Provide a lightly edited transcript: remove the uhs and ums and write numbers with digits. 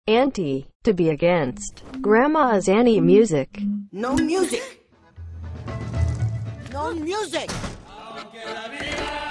Anti, to be against. Grandma's anti-music. No music. No music.